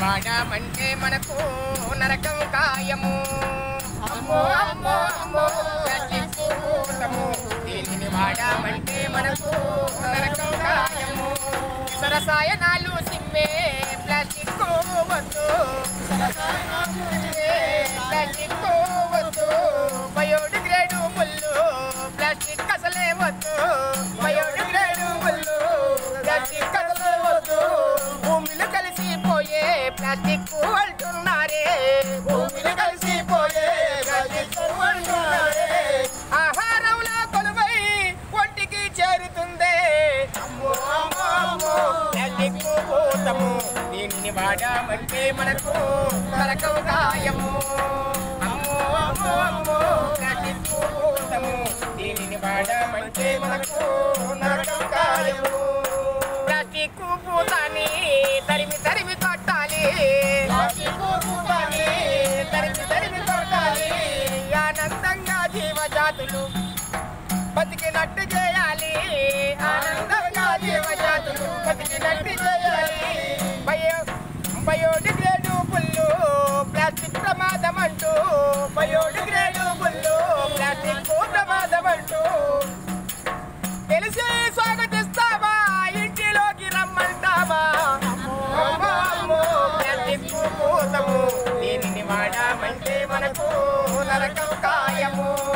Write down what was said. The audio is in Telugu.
వాడామంటే మనకు నరకం ఖాయము అమ్మో అమ్మో అమ్మో ప్లాస్టిక్ భూతము దీనిని వాడామంటే మనకు నరకం ఖాయము రసాయనాలు సిమ్మే ప్లాస్టిక్ వద్దు ప్లాస్టిక్ వద్దు బయోడిగ్రేడు ముళ్ళు ప్లాస్టిక్ అసలే వద్దు బయోడిగ్రేడు ముళ్ళు ప్లాస్టిక్ అసలే వద్దు భూమిలో కలిసిపోయే ప్లాస్టిక్ అంటున్నారే భూమిలో కలిసిపోయే ప్లాస్టిక్ అంటున్నారే ఆహారంలో కొలువై ఒంటికి చేరుతుందే అమ్మో అమ్మో అమ్మో ప్లాస్టిక్ భూతము దీనిని వాడామంటే మనకు నరకం ఖాయము అమ్మో అమ్మో అమ్మో ప్లాస్టిక్ భూతము దీనిని వాడామంటే మనకు నరకం ఖాయము ప్లాస్టిక్ భూతాన్ని తరిమి తరిమి కొట్టాలి ప్లాస్టిక్ భూతాన్ని తరిమి తరిమి కొట్టాలి ఆనందంగా జీవజాతులు బతికినట్టు చేయాలి ఆనందంగా జీవజాతులు బతికినట్టు చేయాలి బయోడిగ్రేడు పుల్లు ప్లాస్టిక్ ప్రమాదం అంటూ బయోడిగ్రేడు పుల్లు ప్లాస్టిక్ ప్రమాదం అంటూ తెలిసి స్వాగతిస్తావా ఇంటిలోకి రమ్మంటావా అమ్మో అమ్మో ప్లాస్టిక్ భూతము దీనిని వాడామంటే మనకు నరకం ఖాయము